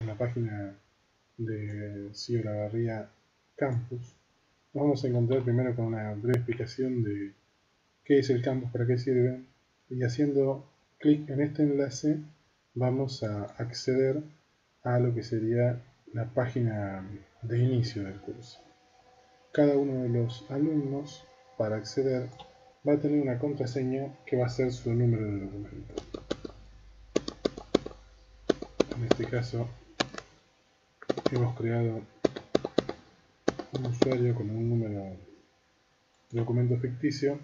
en la página de Ciro Olavarría Campus, nos vamos a encontrar primero con una breve explicación de qué es el campus, para qué sirve, y haciendo clic en este enlace vamos a acceder a lo que sería la página de inicio del curso. Cada uno de los alumnos, para acceder, va a tener una contraseña que va a ser su número de documento. En este caso hemos creado un usuario con un número de documento ficticio.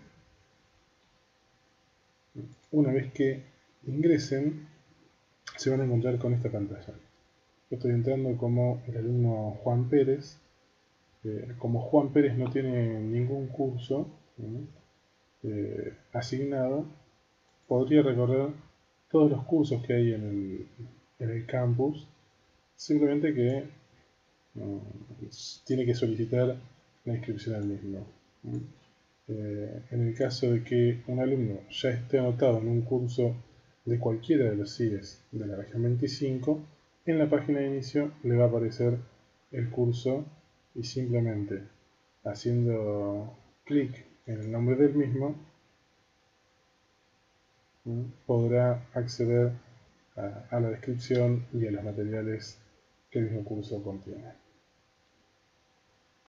Una vez que ingresen se van a encontrar con esta pantalla. Yo estoy entrando como el alumno Juan Pérez. Como Juan Pérez no tiene ningún curso asignado, podría recorrer todos los cursos que hay en el campus, simplemente que tiene que solicitar la inscripción al mismo. En el caso de que un alumno ya esté anotado en un curso de cualquiera de los CIES de la región 25, en la página de inicio le va a aparecer el curso y simplemente haciendo clic en el nombre del mismo podrá acceder a la descripción y a los materiales que el mismo curso contiene.